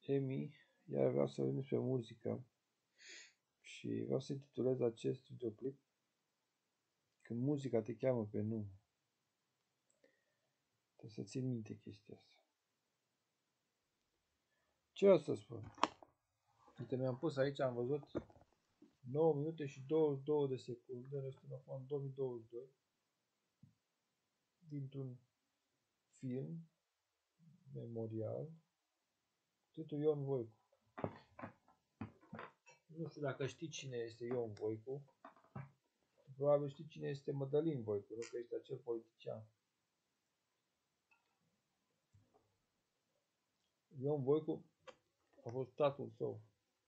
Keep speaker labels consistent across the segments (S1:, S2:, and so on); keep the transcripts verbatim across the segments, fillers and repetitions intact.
S1: Emi, iar vreau să vorbim despre muzică și vreau să intitulez acest videoclip Când muzica te cheamă pe nume. Trebuie să ții minte chestia asta. Ce vreau să spun? Uite, mi-am pus aici, am văzut nouă minute și douăzeci și două de secunde, restul acum în două mii douăzeci și doi, dintr-un film memorial, titlul Ion Voicu. Nu știu dacă știi cine este Ion Voicu. Probabil știi cine este Mădălin Voicu, nu că este acel politician. Ion Voicu a fost tatăl său.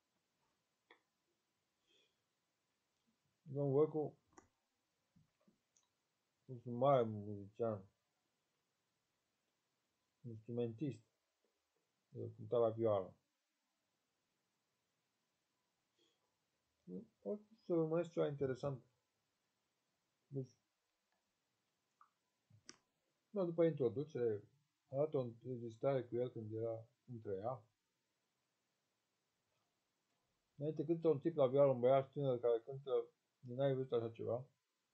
S1: Ion Voicu a fost un mare muzician, instrumentist, el cânta la vioară. O să urmăresc ceva interesant. Deci, da, după introducere, arată o înregistrare cu el când era, când trăia. Înainte cântă un tip la vioară, un băiat tânăr care cântă, n-ai văzut așa ceva.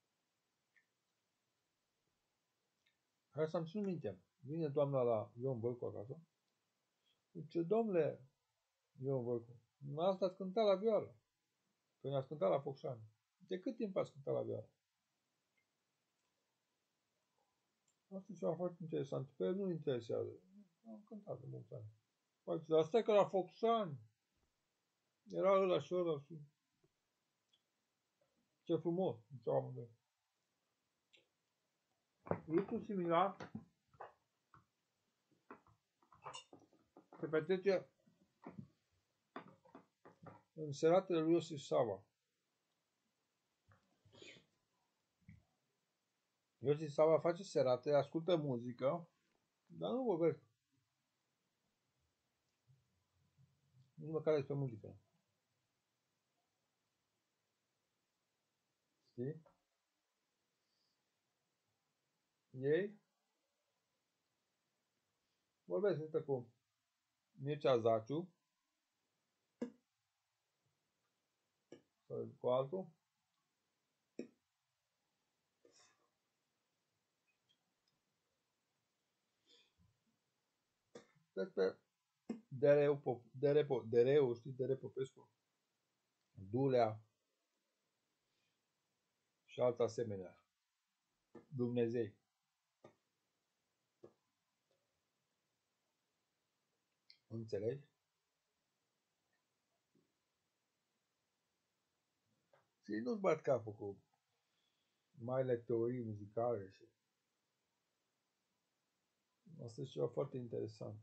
S1: Hai să-mi țin minte. Vine doamna la Ion Voicu acasă. Zice, domnule Ion Voicu, asta ați cântat la vioară. Când ați cântat la Focșani. De cât timp ați cântat la vioară? Asta e ceva foarte interesant. Pe el nu-l interesează. Am cântat de mulți ani. Păi, dar stai că la Focșani era ăla și ăla și... Ce frumos, ziceau amândoi. Lucru similar se petrece în seratele lui Iosif Sava. Iosif Sava face serate, ascultă muzică, dar nu vorbesc. Nici măcar despre muzică. Știi? Ei vorbesc uite, cu Mircea Zaciu sau cu altul. Despre Dereu, Dereu, Dereu, știi, Dereu Popescu, Dulea și alți asemenea. Dumnezei. Înțelegi? Și nu-ți bat capul cu marile teorii muzicale și... Asta e ceva foarte interesant.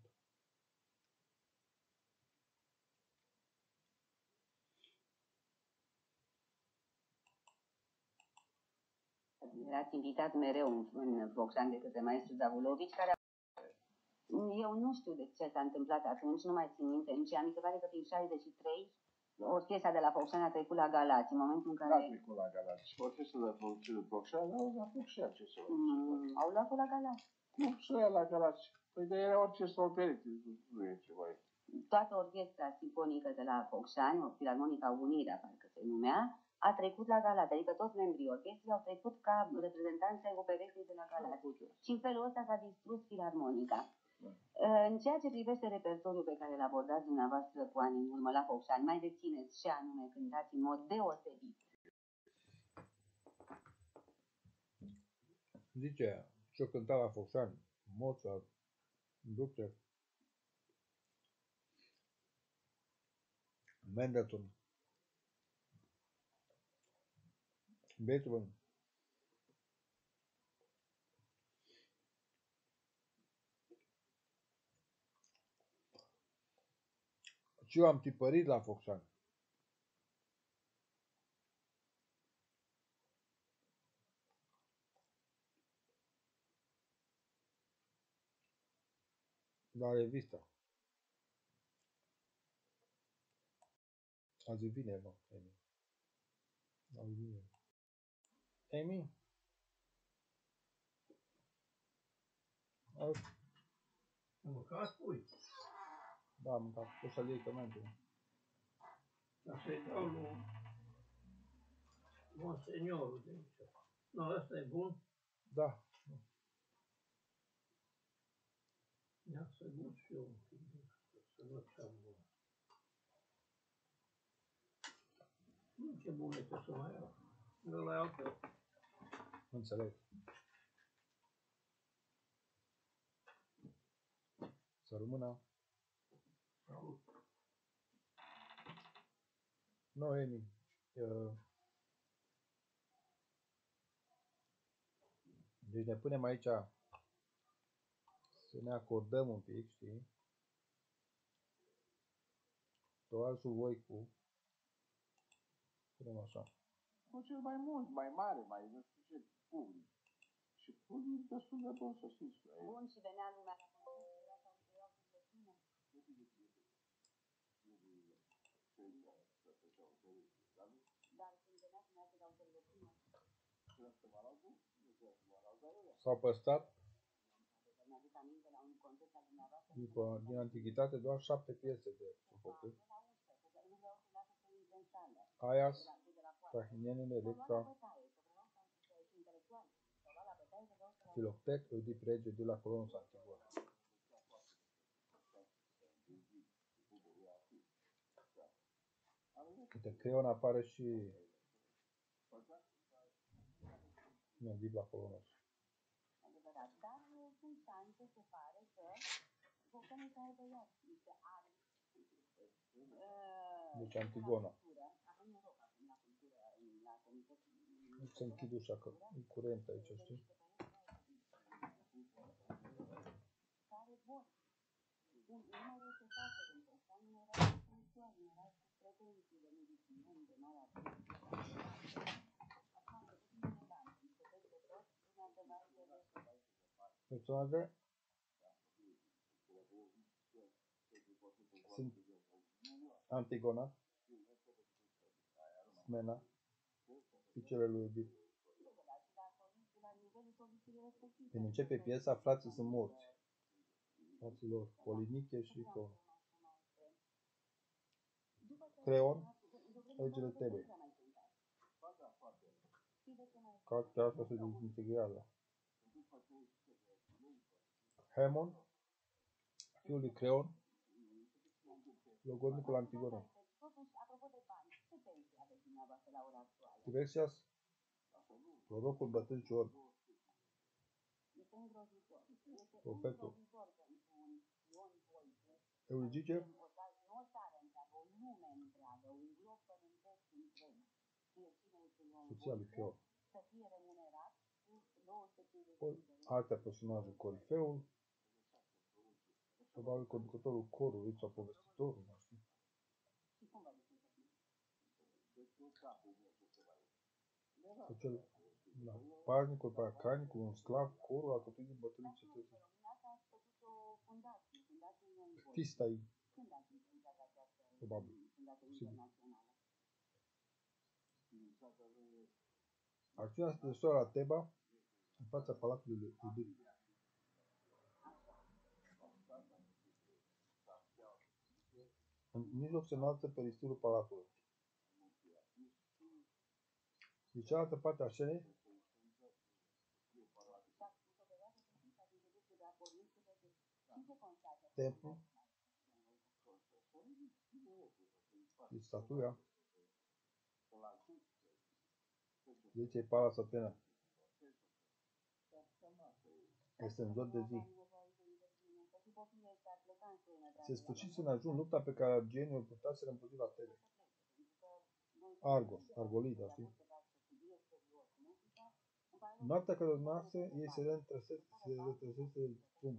S2: Erați invitat mereu în, în Focșani de către maestru Zavulovici, care a... Eu nu știu de ce s-a întâmplat atunci, nu mai țin minte în ce an, mi se pare că prin șaizeci și trei orchestra de la Focșani a trecut la Galați, în momentul în care...
S3: A trecut la Galați. Orchestra de la Focșani au luat Focșani, ce să
S2: mm, Au luat-o la Galați.
S3: Nu, și la Galați. Păi de era orchestra operită, nu e ceva.
S2: Toată orchestra simfonică de la Focșani, o Filarmonica Unirea, parcă se numea, a trecut la Galați, adică toți membrii orchestrei au trecut ca reprezentanți ai operetei de la Galați. Și în felul ăsta s-a distrus Filarmonica. Da. În ceea ce privește repertoriul pe care îl abordați dumneavoastră cu ani în urmă la Focșani, mai rețineți ce anume cântați în mod deosebit?
S1: Zice, ce-o cânta la Focșani, Mozart, Bruckner, Mendelssohn, Beethoven. Și eu am tipărit la Focșani. La revista. Azi vine, mă, Emi. Azi vine. Emi? Azi...
S4: Mă, ca spui.
S1: Da, am mâncat. O să-l iei pe mine.
S4: Ca să-i dau lui monseniorul de aici. Nu, ăsta e bun.
S1: Da.
S4: Ia să gust și eu un pic din asta, să văd ce am bun. Nu, ce bun este să mai iau. Ăla e al tău.
S1: Înțeleg. Să rămână.
S4: Salut.
S1: Nu, Emi. Uh, deci ne punem aici să ne acordăm un pic, știi? Toașul Voicu. Punem așa.
S3: Cu cel mai mult, mai mare, mai nu știu ce, public. Și public destul de bun, să știți.
S2: Bun, și venea lumea la concert, era sau erau câte tine. Dar când venea să meargă la ușile plină.
S1: S-au păstrat
S2: Mi-aduc aminte la un concert al dumneavoastră.
S1: după, din antichitate doar șapte piese de Sofocles.
S2: La unsprezece, nu vreau să lasă să intre în sală.
S1: Aias, Trahinienele, Electra, Filoctet, Oedip Rege de la Colonos Antigona. Uite, Creon apare și Oedip la Colonos.
S2: Adevărat, dar sunt șanse, se pare că Vocanii să aibă iar niște armi.
S1: Deci Antigona.
S2: Avem noroc acum la cultură, la comitet.
S1: Nu se închid ușa, că e curent aici, știi?
S2: Care vor. Un număr este foarte important, nu era spiritual, nu era cu pretenții de medicină, de mare artistă. Așa, de puțin de bani, niște peste tot, lumea se va de
S1: Personaje sunt Antigona, Smena, fiicele lui Oedip. Când începe piesa, frații sunt morți. Frații lor, Poliniche și Creon. Creon, regele Tebei. Cartea asta se dezintegrează. Haemon, fiul lui Creon, logodnicul Antigonei. Tiresias, prorocul bătrân și orb. Profetul. Euridice, soția lui Creon. Alte personaje, Corifeul, probabil conducătorul corului sau povestitorul, nu știu. Sau cel, da, paznicul, paracanicul, un sclav, corul alcătuit din bătrâni cetățeni. Tistai, probabil, posibil. Acțiunea se desfășoară la Teba, în fața palatului lui Oedip. În mijloc se înalță peristilul palatului. De cealaltă parte a scenei, templu și statuia Zeicei Pallas Athena. Este în zor de zi. Se sfârșise în ajun lupta pe care argienii o purtaseră împotriva Tebei. Argos, Argolida, știi? Noaptea care urmase, ei se retrăsese strâns.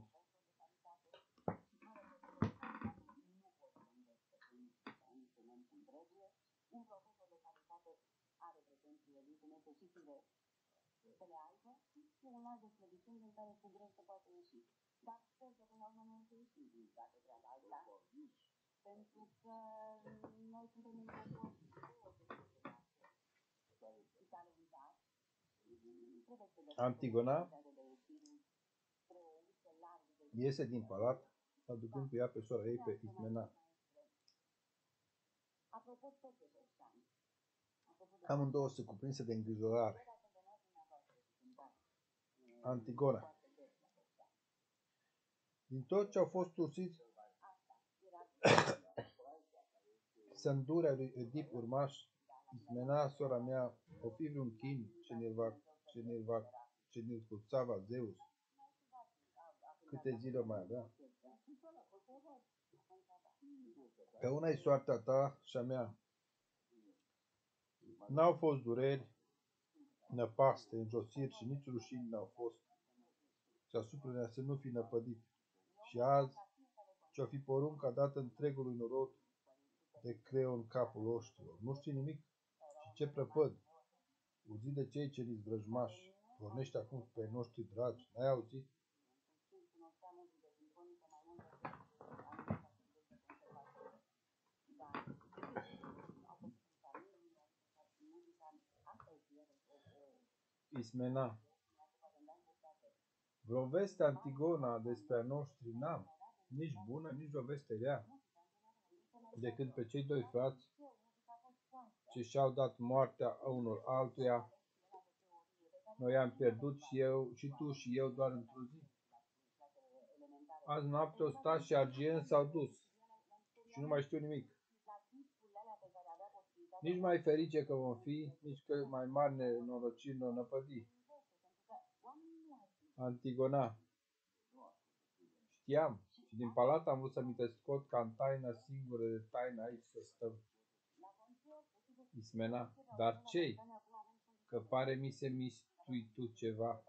S2: Un profesor de calitate are pretențiile lui, cum este și fire să le aibă, e un alt de slăbiciuni în care cu greu se poate ieși. Dar sper că până la urmă nu o să ieșim din toată treaba asta, pentru că noi suntem în popor și talentat.
S1: Antigona iese din palat aducând cu ea pe sora ei, pe Ismena. Amândouă se cuprinse de îngrijorare. Antigona. Din tot ce au fost ursiți să îndurea lui Oedip urmaș, Ismena, sora mea, o fi vreun chin ce ne-l va, ce ne-l va, ce ne-l cuțava Zeus. Câte zile mai avea? Că una e soarta ta și a mea. N-au fost dureri, năpaste, înjosiri și nici rușini n-au fost. Și asupra să nu fi năpădit. Și azi, ce-o fi porunca dată întregului norod de creu în capul oștilor. Nu știi nimic? Și ce prăpăd? Uzi de cei ce li vrăjmași. Pornește acum pe noștri dragi. N-ai auzit? Ismena. Vreo veste, Antigona, despre a noștri n-am, nici bună, nici o veste rea, decât pe cei doi frați ce și-au dat moartea a unul altuia. Noi am pierdut și eu, și tu și eu doar într-o zi. Azi noapte Ostat și Argien s-au dus și nu mai știu nimic. Nici mai ferice că vom fi, nici că mai mari nenorociri ne-o năpădi. Antigona. Știam și din palat am vrut să mi te scot ca în taină singură de taină aici să stăm. Ismena. Dar ce-i? Că pare mi se mistui tu ceva.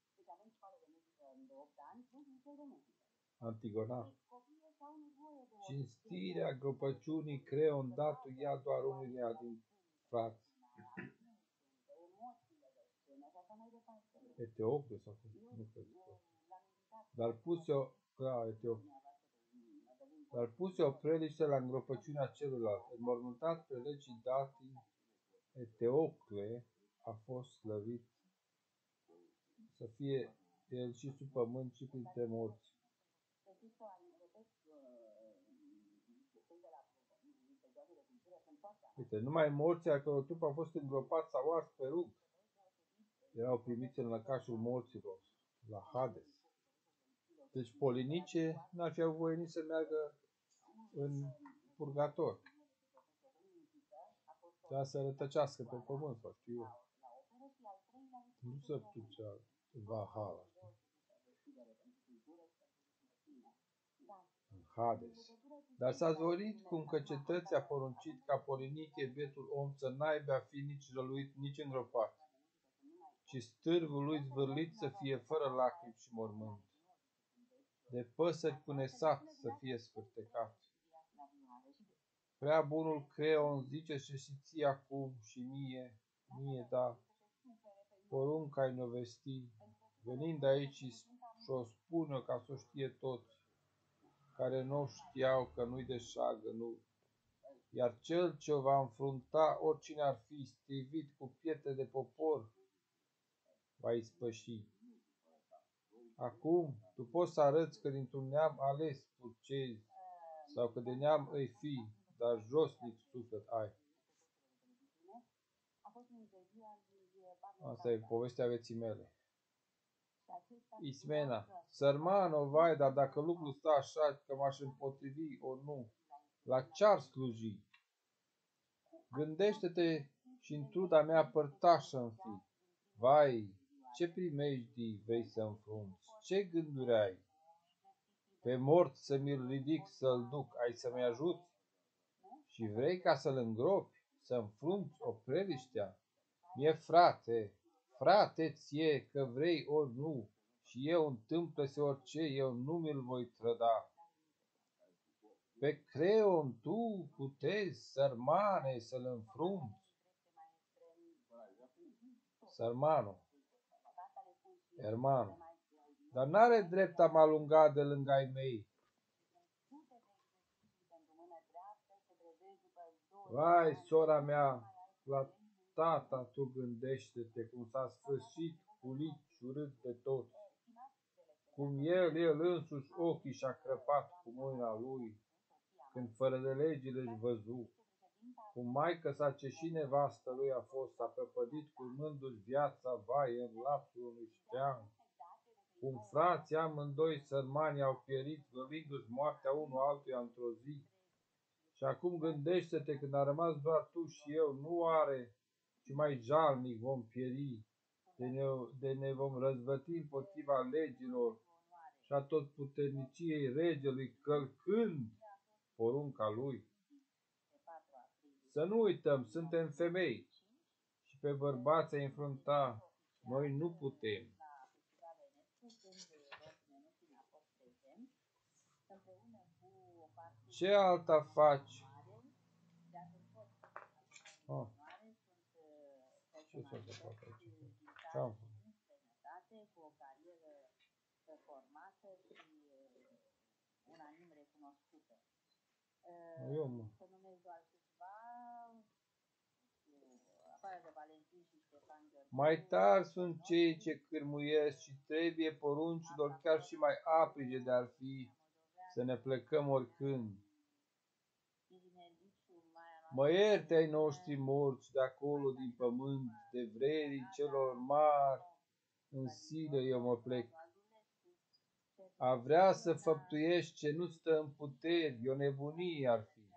S1: Antigona. Cinstirea gropăciunii Creon datu ea doar unuia din frați. Eteocle sau cum? Nu cred că. Dar puse-o, da, Eteocle. Dar puse-o preliște la îngropăciunea celuilalt. Înmormântat pe legii datii, Eteocle a fost slăvit să fie el și sub pământ și printre morți. Uite, numai morții a căror trup a fost îngropat sau ars pe rug erau primiți în lăcașul morților, la Hades. Deci Polinice n-ar fi avut voie nici să meargă în purgator. Dar să rătăcească pe pământ, sau știu eu. Nu să ducea Valhalla. În Hades. Dar s-a zvorit cum că cetății a poruncit ca Poliniche, bietul om, să n-aibă fi nici răluit, nici îngropat, ci stârvul lui zvârlit să fie fără lacrimi și mormânt. De păsări cu nesat să fie sfârtecat. Prea bunul Creon zice și și ție acum și mie, mie da, porunca-i ne-o vesti, venind aici și-o spune ca să o știe toți, care nu știau că nu-i de șagă, nu. Iar cel ce o va înfrunta, oricine ar fi, strivit cu pietre de popor, va ispăși. Acum, tu poți să arăți că dintr-un neam ales purcezi, sau că de neam îi fi, dar josnic suflet ai. Asta e povestea vieții mele. Ismena. Sărmană, vai, dar dacă lucrul stă așa, că m-aș împotrivi, o nu, la ce-ar sluji? Gândește-te și în truda mea părtașă-mi fi. Vai, ce primejdii vei să înfrunți? Ce gânduri ai? Pe mort să mi-l ridic, să-l duc, ai să-mi ajuți? Și vrei ca să-l îngropi, să înfrunți o preliștea? Mie frate, frate ție, că vrei ori nu, și eu întâmplă-se orice, eu nu mi-l voi trăda. Pe Creon tu putezi, sărmane, să-l înfrunți? Sărmano, Hermano, dar n-are drept a mă alunga de lângă ai mei. Vai, sora mea, la tata tu gândește-te cum s-a sfârșit culit și urât de toți. cum el, el însuși ochii și-a crăpat cu mâna lui, când fără de legile își văzu, cum maică sa ce și nevastă lui a fost, s-a prăpădit curmându-și viața vai în lapsul unui șteang, cum frații amândoi sărmani au pierit, vălindu-și moartea unul altuia într-o zi. Și acum gândește-te, când a rămas doar tu și eu, nu are, ci mai jalnic vom pieri, de ne, de ne vom răzvăti împotriva legilor și a tot puterniciei regelui, călcând porunca lui. Să nu uităm, suntem femei și pe bărbați a înfrunta, noi nu putem. Ce alta faci? Ah. Ce s-a întâmplat aici? Ce-am făcut? Eu, mă. Mai tari sunt cei ce cârmuiesc și trebuie poruncilor chiar și mai aprige de-ar fi să ne plecăm oricând. Mă ierte ai noștri morți de acolo din pământ, de vredii celor mari, în silă eu mă plec. A vrea să făptuiești ce nu stă în puteri, e o nebunie ar fi.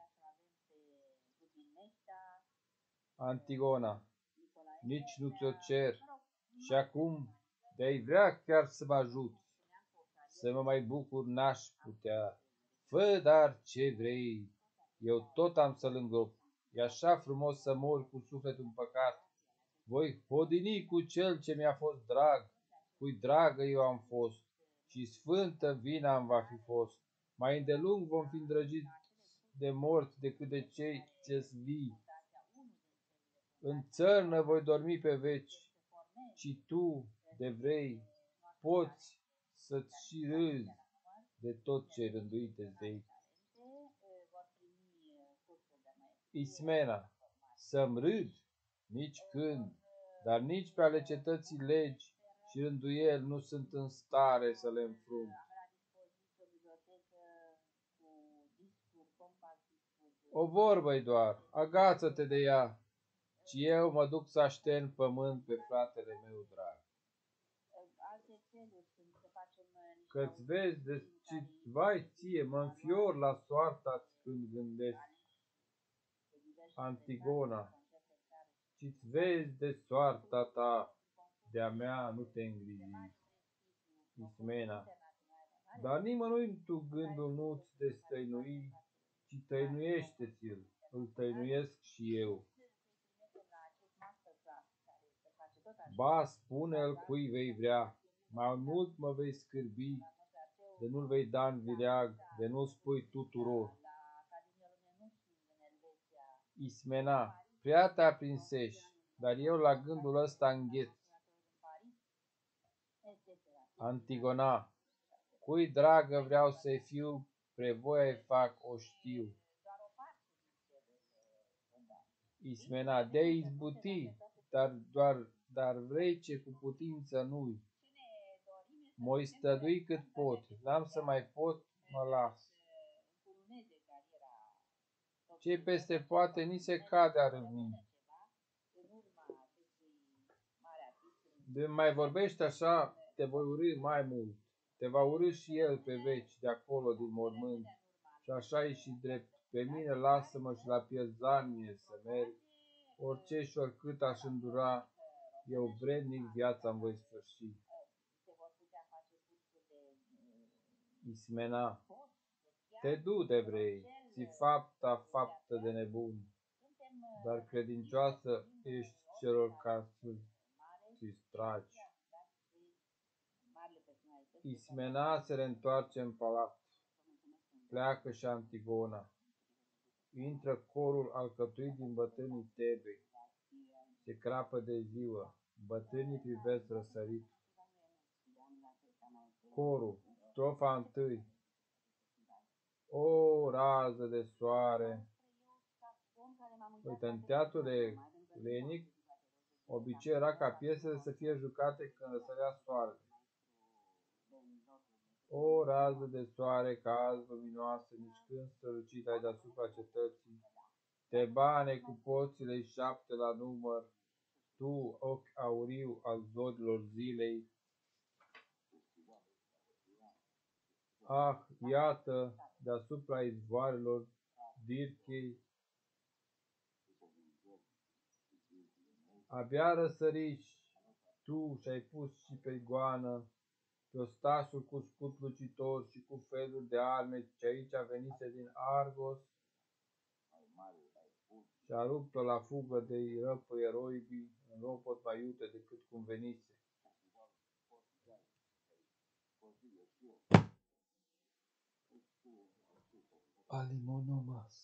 S1: Antigona, nici nu ți-o cer, și acum de-ai vrea chiar să mă ajuți, să mă mai bucur n-aș putea. Fă dar ce vrei, eu tot am să-l îngrop, e așa frumos să mor cu sufletul în păcat. Voi hodini cu cel ce mi-a fost drag, cui dragă eu am fost, și sfântă vina îmi va fi fost. Mai îndelung vom fi îndrăgiți de morți decât de cei ce-s vii. În țărnă voi dormi pe veci, ci tu, de vrei, poți să-ți și râzi de tot ce rânduite zei. Ismena, să-mi râd nici când, dar nici pe ale cetății legi și rânduieli nu sunt în stare să le înfrunt. O vorbă-i doar, agață-te de ea, ci eu mă duc să aștern pământ pe fratele meu drag. Că-ți vezi de ce vai ție, mă înfior la soarta-ți când gândesc. Antigona, ci-ți vezi de soarta ta, de-a mea nu te îngriji. Ismena, dar nimănui tu gândul nu-ți destăinui, ci tăinuiește-ți-l, îl tăinuiesc și eu. Ba, spune-l cui vei vrea, mai mult mă vei scârbi, de nu-l vei da în vileag, de nu spui tuturor. Ismena, prea te aprinsești, dar eu la gândul ăsta îngheț. Antigona, cui dragă vreau să-i fiu, prevoia-i fac, o știu. Ismena, de-ai izbuti, dar, doar, dar vrei ce cu putință nu-i. M-oi stădui cât pot, n-am să mai pot, mă las. Ce peste poate, ni se cade a râvni. De mai vorbești așa, te voi urî mai mult. Te va urî și el pe veci, de acolo, din mormânt. Și așa e și drept. Pe mine lasă-mă și la pierzanie să merg. Orice și oricât aș îndura, eu vrednic viața-mi voi sfârși. Ismena, te du de vrei, ți fapta faptă de nebun, dar credincioasă ești celor ca să-ți tragi. Ismena se reîntoarce în palat. Pleacă și Antigona. Intră corul alcătuit din bătrânii Tebei. Se crapă de ziua. Bătrânii privesc răsărit. Corul, strofa întâi. O rază de soare. Uite, în teatru de lenic, obicei era ca piesele să fie jucate când răsărea soarele. O rază de soare cald luminoasă, nici când strălucit ai deasupra cetății, Tebane cu porțile șapte la număr, tu, ochi auriu al zorilor zilei. Ah, iată, deasupra izvoarelor Dirchei, abia răsăriși, tu și-ai pus și pe goană, pe ostașul cu scut lucitor și cu feluri de arme, ce aici venise din Argos, și-a rupt-o la fugă de răpă eroibii, în ropot mai iute decât cum venise. Alimonomas.